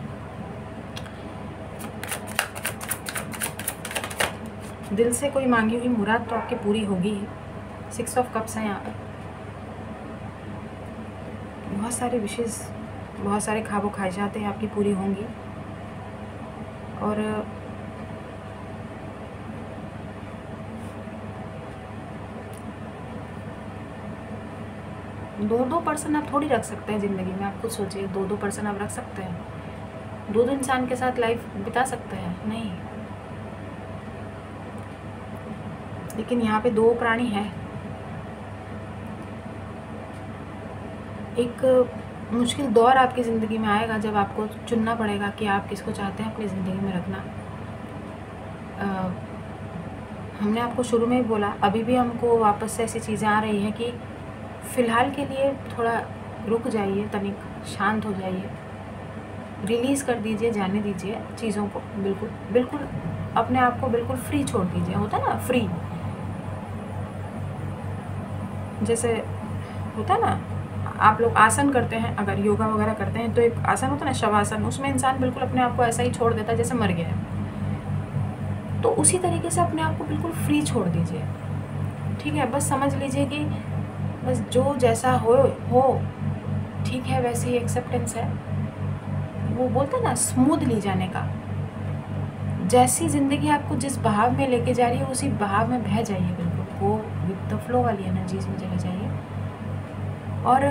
दिल से कोई मांगी हुई मुराद तो आपकी पूरी होगी ही। 6 ऑफ कप्स हैं यहाँ पे। बहुत सारे विशेष, बहुत सारे ख्वाबो ख्वाहिशातें आपकी पूरी होंगी। और दो पर्सन आप थोड़ी रख सकते हैं ज़िंदगी में। आप खुद सोचिए, दो पर्सन आप रख सकते हैं? दो इंसान के साथ लाइफ बिता सकते हैं? नहीं। लेकिन यहाँ पे 2 प्राणी हैं। एक मुश्किल दौर आपकी ज़िंदगी में आएगा जब आपको चुनना पड़ेगा कि आप किसको चाहते हैं अपनी ज़िंदगी में रखना। हमने आपको शुरू में ही बोला, अभी भी हमको वापस से ऐसी चीज़ें आ रही हैं कि फ़िलहाल के लिए थोड़ा रुक जाइए, तनिक शांत हो जाइए, रिलीज़ कर दीजिए, जाने दीजिए चीज़ों को। बिल्कुल बिल्कुल अपने आप को बिल्कुल फ्री छोड़ दीजिए। होता है ना फ्री, जैसे होता है ना, आप लोग आसन करते हैं, अगर योगा वगैरह करते हैं तो एक आसन होता है ना शवासन, उसमें इंसान बिल्कुल अपने आप को ऐसा ही छोड़ देता है जैसे मर गया है। तो उसी तरीके से अपने आप को बिल्कुल फ्री छोड़ दीजिए। ठीक है, बस समझ लीजिए कि बस जो जैसा हो ठीक है, वैसे ही एक्सेप्टेंस है। वो बोलते हैं ना स्मूथली जाने का। जैसी ज़िंदगी आपको जिस बहाव में लेके जा रही है उसी बहाव में बह जाइए। बिल्कुल वो विद द फ्लो वाली एनर्जीज में चले जाइए। और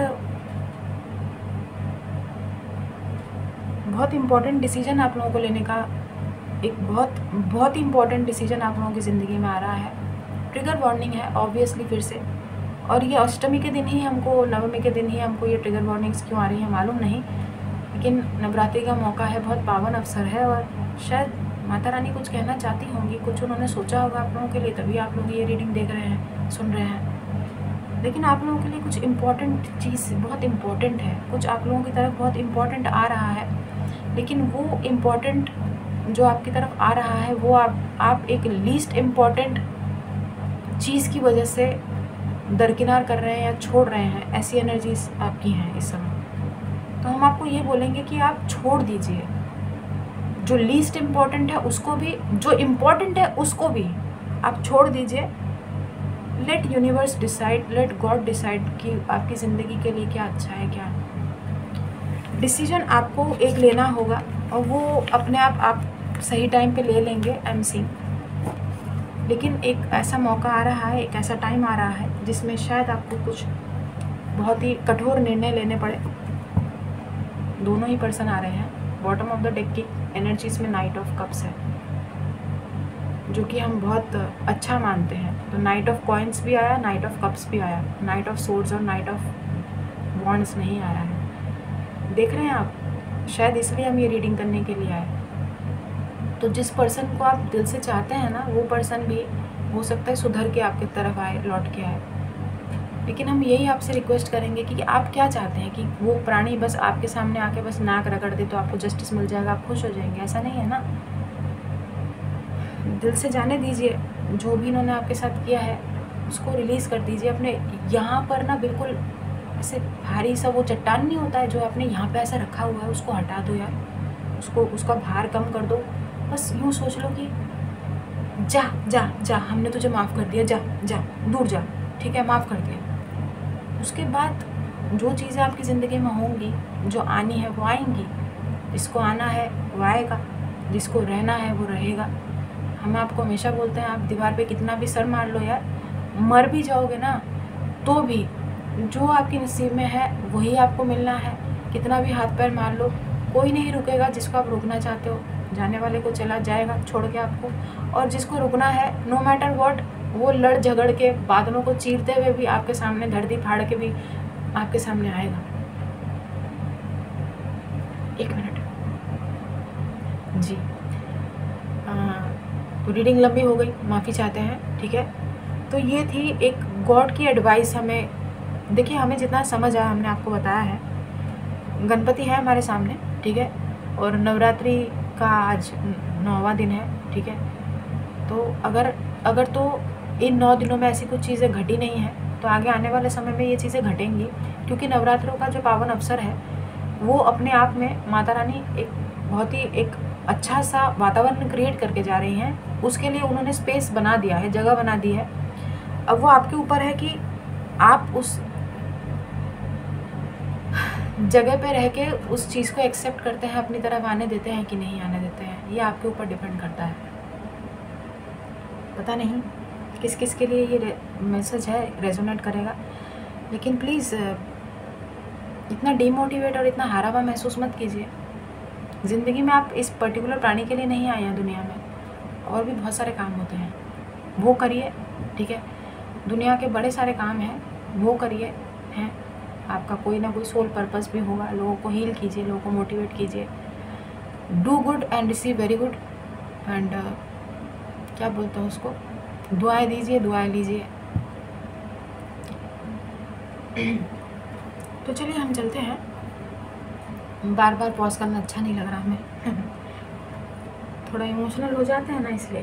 बहुत इम्पॉर्टेंट डिसीजन आप लोगों को लेने का, एक बहुत ही इम्पॉर्टेंट डिसीजन आप लोगों की ज़िंदगी में आ रहा है। ट्रिगर वार्निंग है ऑब्वियसली फिर से। और ये अष्टमी के दिन ही हमको, नवमी के दिन ही हमको ये ट्रिगर वार्निंग्स क्यों आ रही है मालूम नहीं, लेकिन नवरात्रि का मौका है, बहुत पावन अवसर है और शायद माता रानी कुछ कहना चाहती होंगी, कुछ उन्होंने सोचा होगा आप लोगों के लिए, तभी आप लोग ये रीडिंग देख रहे हैं, सुन रहे हैं। लेकिन आप लोगों के लिए कुछ इम्पॉर्टेंट चीज़ बहुत इम्पॉर्टेंट है, कुछ आप लोगों की तरफ बहुत इम्पॉर्टेंट आ रहा है। लेकिन वो इम्पॉर्टेंट जो आपकी तरफ आ रहा है वो आप एक लीस्ट इम्पॉर्टेंट चीज़ की वजह से दरकिनार कर रहे हैं या छोड़ रहे हैं। ऐसी एनर्जीज आपकी हैं इस समय। तो हम आपको ये बोलेंगे कि आप छोड़ दीजिए, जो लीस्ट इम्पॉर्टेंट है उसको भी, जो इम्पॉर्टेंट है उसको भी आप छोड़ दीजिए। Let universe decide, let God decide कि आपकी ज़िंदगी के लिए क्या अच्छा है, क्या डिसीजन आपको एक लेना होगा और वो अपने आप सही टाइम पे ले लेंगे। I am seeing. लेकिन एक ऐसा मौका आ रहा है, एक ऐसा टाइम आ रहा है जिसमें शायद आपको कुछ बहुत ही कठोर निर्णय लेने पड़े। दोनों ही पर्सन आ रहे हैं। बॉटम ऑफ द डेक की एनर्जीज में नाइट ऑफ कप्स है, जो कि हम बहुत अच्छा मानते हैं। तो नाइट ऑफ कॉइन्स भी आया, नाइट ऑफ कप्स भी आया, नाइट ऑफ सोर्ड्स और नाइट ऑफ वॉन्ड्स नहीं आ रहा है। देख रहे हैं आप, शायद इसलिए हम ये रीडिंग करने के लिए आए। तो जिस पर्सन को आप दिल से चाहते हैं ना, वो पर्सन भी हो सकता है सुधर के आपकी तरफ आए, लौट के आए। लेकिन हम यही आपसे रिक्वेस्ट करेंगे कि आप क्या चाहते हैं, कि वो प्राणी बस आपके सामने आके बस नाक रगड़ दे तो आपको जस्टिस मिल जाएगा, आप खुश हो जाएंगे? ऐसा नहीं है ना। दिल से जाने दीजिए, जो भी इन्होंने आपके साथ किया है उसको रिलीज़ कर दीजिए। अपने यहाँ पर ना बिल्कुल ऐसे भारी सा वो चट्टान नहीं होता है जो आपने यहाँ पे ऐसा रखा हुआ है, उसको हटा दो यार, उसका भार कम कर दो। बस यूँ सोच लो कि जा जा जा, हमने तुझे माफ़ कर दिया, जा जा दूर जा, ठीक है, माफ़ कर दिया। उसके बाद जो चीज़ें आपकी ज़िंदगी में होंगी, जो आनी है वो आएंगी। जिसको आना है वो आएगा, जिसको रहना है वो रहेगा। हम आपको हमेशा बोलते हैं, आप दीवार पे कितना भी सर मार लो यार, मर भी जाओगे ना तो भी जो आपके नसीब में है वही आपको मिलना है। कितना भी हाथ पैर मार लो, कोई नहीं रुकेगा जिसको आप रोकना चाहते हो। जाने वाले को चला जाएगा छोड़ के आपको, और जिसको रुकना है नो मैटर व्हाट, वो लड़ झगड़ के बादलों को चीरते हुए भी आपके सामने, धरती फाड़ के भी आपके सामने आएगा। 1 मिनट जी। तो रीडिंग लंबी हो गई, माफ़ी चाहते हैं, ठीक है। तो ये थी एक गॉड की एडवाइस। हमें देखिए, हमें जितना समझ आया हमने आपको बताया है। गणपति है हमारे सामने, ठीक है, और नवरात्रि का आज 9वां दिन है, ठीक है। तो अगर तो इन 9 दिनों में ऐसी कुछ चीज़ें घटी नहीं हैं तो आगे आने वाले समय में ये चीज़ें घटेंगी, क्योंकि नवरात्रों का जो पावन अवसर है वो अपने आप में माता रानी एक बहुत ही एक अच्छा सा वातावरण क्रिएट करके जा रही हैं। उसके लिए उन्होंने स्पेस बना दिया है, जगह बना दी है। अब वो आपके ऊपर है कि आप उस जगह पे रह के उस चीज़ को एक्सेप्ट करते हैं, अपनी तरफ आने देते हैं कि नहीं आने देते हैं। ये आपके ऊपर डिपेंड करता है। पता नहीं किस किस के लिए ये मैसेज है रेजोनेट करेगा, लेकिन प्लीज़ इतना डीमोटिवेट और इतना हारा हुआ महसूस मत कीजिए। ज़िंदगी में आप इस पर्टिकुलर प्राणी के लिए नहीं आए हैं दुनिया में, और भी बहुत सारे काम होते हैं, वो करिए, ठीक है। दुनिया के बड़े सारे काम हैं, वो करिए, हैं। आपका कोई ना कोई सोल पर्पस भी होगा। लोगों को हील कीजिए, लोगों को मोटिवेट कीजिए। Do good and receive very good. And क्या बोलते हैं उसको, दुआएं दीजिए, दुआएं लीजिए। तो चलिए हम चलते हैं। बार बार पॉज करना अच्छा नहीं लग रहा हमें। थोड़ा इमोशनल हो जाते हैं ना, इसलिए।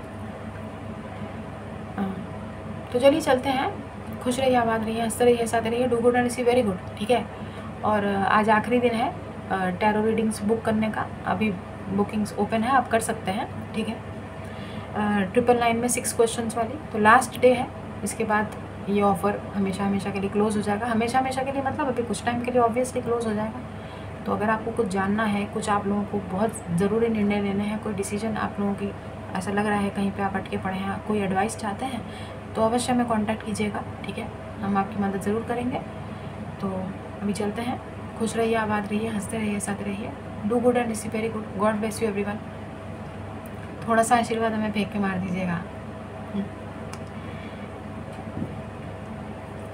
तो चलिए चलते हैं। खुश रहिए, आबाद रहिए, हंसते रहिए, साथ रहिए। Do good and receive very good, ठीक है। और आज आखिरी दिन है टैरो रीडिंग्स बुक करने का। अभी बुकिंग्स ओपन है, आप कर सकते हैं, ठीक है। 999 में 6 क्वेश्चंस वाली तो लास्ट डे है। इसके बाद ये ऑफ़र हमेशा हमेशा के लिए क्लोज़ हो जाएगा। हमेशा हमेशा के लिए मतलब अभी कुछ टाइम के लिए ऑब्वियसली क्लोज़ हो जाएगा। तो अगर आपको कुछ जानना है, कुछ आप लोगों को बहुत ज़रूरी निर्णय लेने हैं, कोई डिसीजन आप लोगों की ऐसा लग रहा है कहीं पे आप अटके पड़े हैं, कोई एडवाइस चाहते हैं, तो अवश्य हमें कांटेक्ट कीजिएगा, ठीक है। हम आपकी मदद ज़रूर करेंगे। तो अभी चलते हैं। खुश रहिए, आबाद रहिए, हंसते रहिए, साथ रहिए। Do good and receive very good. God bless you everyone. थोड़ा सा आशीर्वाद हमें फेंक के मार दीजिएगा।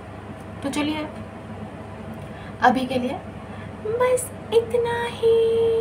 तो चलिए अभी के लिए बस इतना ही।